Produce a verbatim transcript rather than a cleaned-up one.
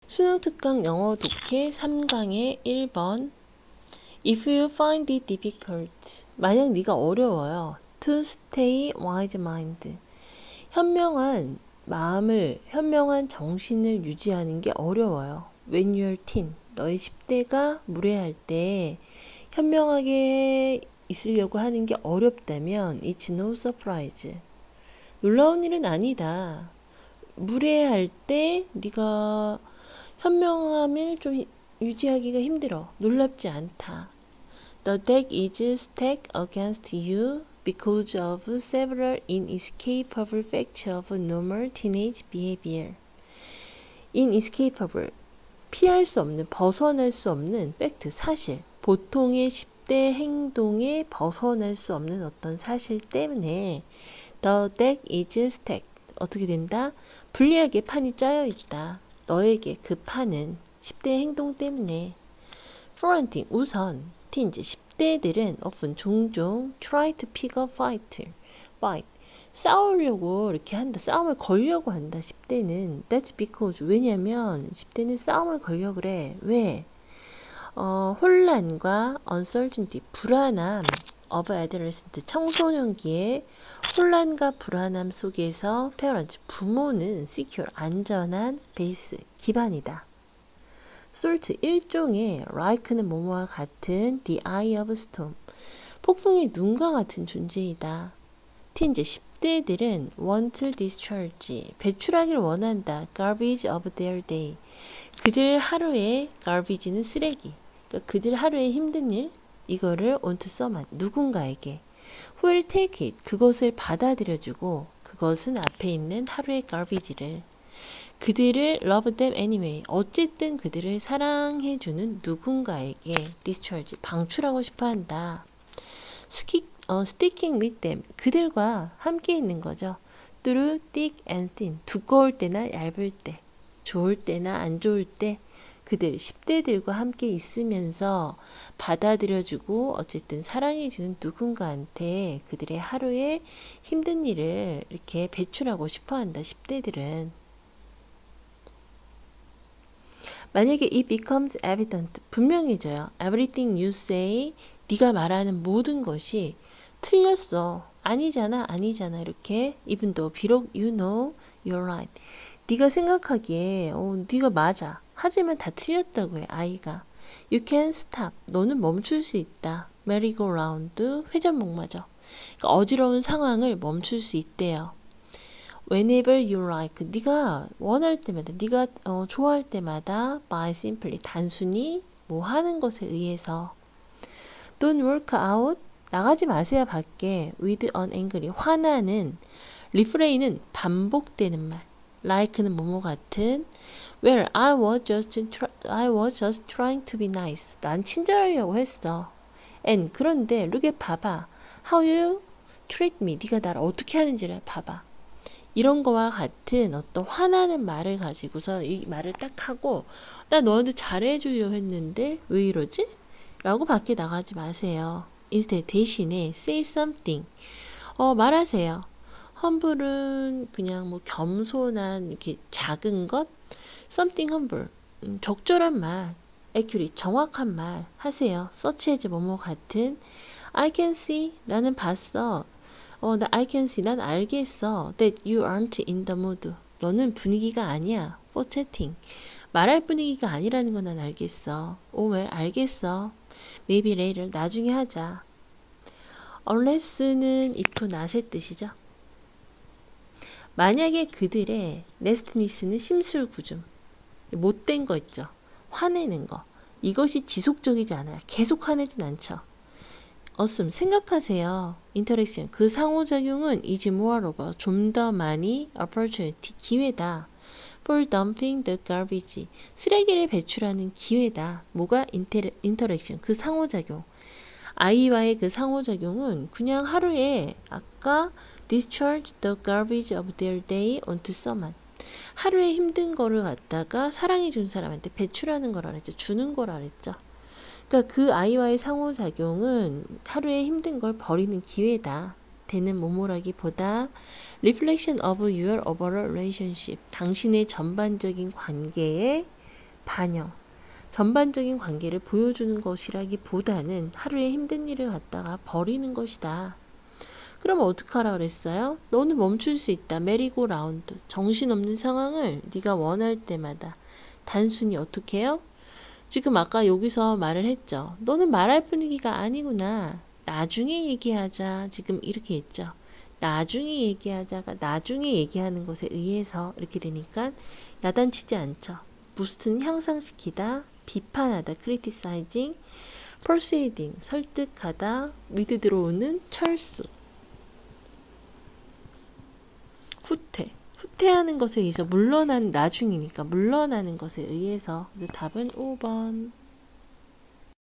수능 특강 영어 독해 삼 강의 일 번. If you find it difficult, 만약 네가 어려워요. To stay wise mind, 현명한 마음을, 현명한 정신을 유지하는 게 어려워요. When you're teen, 너의 십 대가 무례할 때 현명하게 있으려고 하는 게 어렵다면 It's no surprise, 놀라운 일은 아니다. 무례할 때 네가 현명함을 좀 유지하기가 힘들어. 놀랍지 않다. The deck is stacked against you because of several inescapable facts of normal teenage behavior. inescapable, 피할 수 없는, 벗어날 수 없는 팩트, 사실. 보통의 십 대 행동에 벗어날 수 없는 어떤 사실 때문에 The deck is stacked. 어떻게 된다? 불리하게 판이 짜여 있다. 너에게 그 판은 십 대 행동 때문에. For one thing, 우선 teens, 십 대들은 often, 종종 try to pick a fight, fight, 싸우려고 이렇게 한다. 싸움을 걸려고 한다. 십 대는. That's because, 왜냐면 십 대는 싸움을 걸려고 그래. 왜? 어, 혼란과 uncertainty, 불안함 of adolescent, 청소년기의 혼란과 불안함 속에서 parents, 부모는 secure, 안전한 베이스, 기반이다. salt, 일종의 like는 뭐뭐와 같은 the eye of storm, 폭풍의 눈과 같은 존재이다. teens, 십 대들은 want to discharge, 배출하기를 원한다. garbage of their day, 그들 하루의 garbage는 쓰레기, 그러니까 그들 하루의 힘든 일, 이거를 onto someone, 누군가에게. who will take it, 그것을 받아들여주고, 그것은 앞에 있는 하루의 garbage를. 그들을 love them anyway, 어쨌든 그들을 사랑해주는 누군가에게 discharge, 방출하고 싶어한다. stick, 어, sticking with them, 그들과 함께 있는 거죠. through thick and thin, 두꺼울 때나 얇을 때, 좋을 때나 안 좋을 때 그들, 십 대들과 함께 있으면서 받아들여주고 어쨌든 사랑해주는 누군가한테 그들의 하루의 힘든 일을 이렇게 배출하고 싶어한다. 십 대들은. 만약에 it becomes evident, 분명해져요. Everything you say, 네가 말하는 모든 것이 틀렸어. 아니잖아, 아니잖아. 이렇게 even though, 비록 you know you're right, 네가 생각하기에 어, 네가 맞아. 하지만 다 틀렸다고 해, 아이가. You can stop, 너는 멈출 수 있다. merry-go-round, 회전목마죠. 그러니까 어지러운 상황을 멈출 수 있대요. Whenever you like, 네가 원할 때마다, 네가 어, 좋아할 때마다 by simply, 단순히 뭐 하는 것에 의해서. Don't work out, 나가지 마세요 밖에. with an angry, 화나는. refrain은 반복되는 말. like는 뭐뭐 같은. Well, I was just try, I was just trying to be nice. 난 친절하려고 했어. And 그런데 look at, 봐봐. How you treat me. 네가 나를 어떻게 하는지를 봐봐. 이런 거와 같은 어떤 화나는 말을 가지고서 이 말을 딱 하고, 나 너한테 잘해주려 했는데 왜 이러지? 라고 밖에 나가지 마세요. instead, 대신에 say something, 어, 말하세요. humble은 그냥 뭐 겸손한, 이렇게 작은 것. something humble, 음, 적절한 말. accurate, 정확한 말 하세요. such as 뭐뭐 같은. I can see, 나는 봤어. 어, 나 I can see, 난 알겠어. that you aren't in the mood, 너는 분위기가 아니야. for chatting, 말할 분위기가 아니라는 건 난 알겠어. oh well, 알겠어. maybe later, 나중에 하자. unless는 if not의 뜻이죠. 만약에 그들의 nastiness는 심술구좀, 못된 거 있죠. 화내는 거. 이것이 지속적이지 않아요. 계속 화내진 않죠. assume, 생각하세요. interaction, 그 상호작용은 is moreover, 좀 더 많이 opportunity, 기회다. for dumping the garbage, 쓰레기를 배출하는 기회다. 뭐가 inter, interaction, 그 상호작용. 아이와의 그 상호작용은 그냥 하루에 아까 discharge the garbage of their day onto someone, 하루에 힘든 거를 갖다가 사랑해 준 사람한테 배출하는 거라 그랬죠. 주는 거라 그랬죠. 그러니까 그 아이와의 상호작용은 하루에 힘든 걸 버리는 기회다. 되는 모모라기보다 reflection of your overall relationship, 당신의 전반적인 관계의 반영. 전반적인 관계를 보여주는 것이라기보다는 하루에 힘든 일을 갖다가 버리는 것이다. 그럼 어떡하라 그랬어요? 너는 멈출 수 있다. 메리고 라운드. 정신없는 상황을 네가 원할 때마다 단순히 어떻게 해요? 지금 아까 여기서 말을 했죠. 너는 말할 분위기가 아니구나. 나중에 얘기하자. 지금 이렇게 했죠. 나중에 얘기하자가 나중에 얘기하는 것에 의해서 이렇게 되니까 야단치지 않죠. 부스트는 향상시키다, 비판하다, criticizing, persuading, 설득하다, with 들어오는 철수, 후퇴, 후퇴하는 것에 의해서 물러난 나중이니까 물러나는 것에 의해서. 그래서 답은 오 번.